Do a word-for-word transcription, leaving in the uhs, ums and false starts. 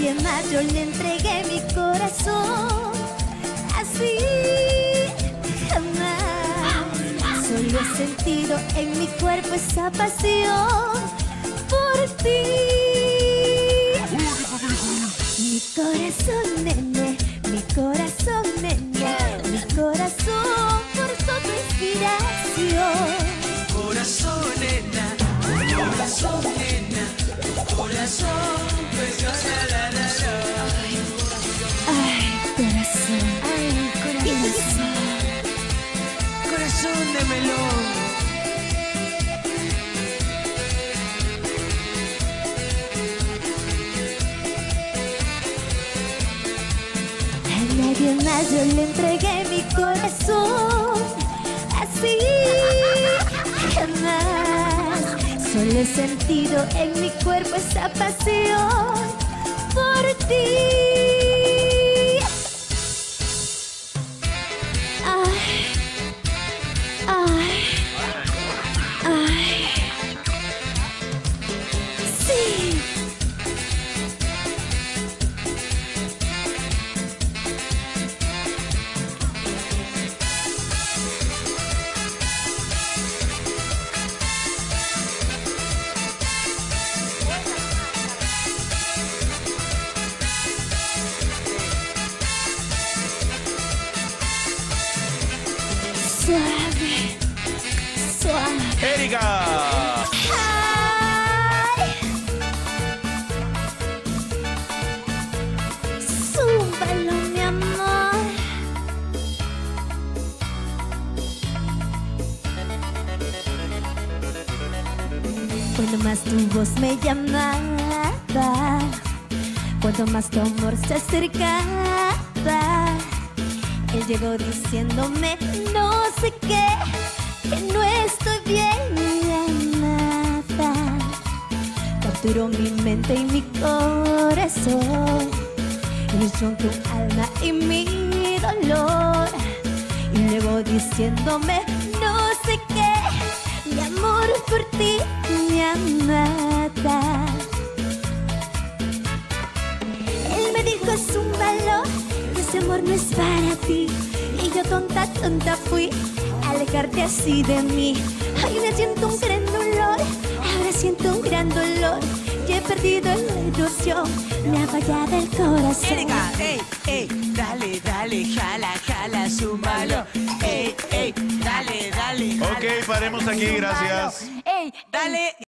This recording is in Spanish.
nadie más yo le entregué mi corazón. Así jamás. Solo he sentido en mi cuerpo esa pasión por ti. Mi corazón, nene, mi corazón, nene, mi corazón por tu inspiración. Corazón, nena, corazón, nena, corazón, preciosa, la, la, la. Ay, corazón, ay, corazón. Corazón de melón. A nadie más yo le entregué mi corazón. Así jamás. Solo he sentido en mi cuerpo esa pasión por ti. Ay, ay, ay. Sí. Suave, suave. ¡Erika! Ay. Zúmbalo, mi amor. Cuando más tu voz me llamaba, cuando más tu amor se acercaba, él llegó diciéndome no sé qué, que no estoy bien nada. Capturó mi mente y mi corazón, ilusión tu alma y mi dolor. Y luego diciéndome no sé qué, mi amor por ti me mata. Él me dijo es un valor, ese amor no es para ti. Y yo tonta, tonta fui a alejarte así de mí. Ay, me siento un gran dolor, ahora siento un gran dolor. Ya he perdido la ilusión, me ha fallado el corazón. Erika, ey, ey, dale, dale, jala, jala, súmalo. Ey, ey, dale, dale, jala. Ok, paremos aquí, gracias. Ey, dale.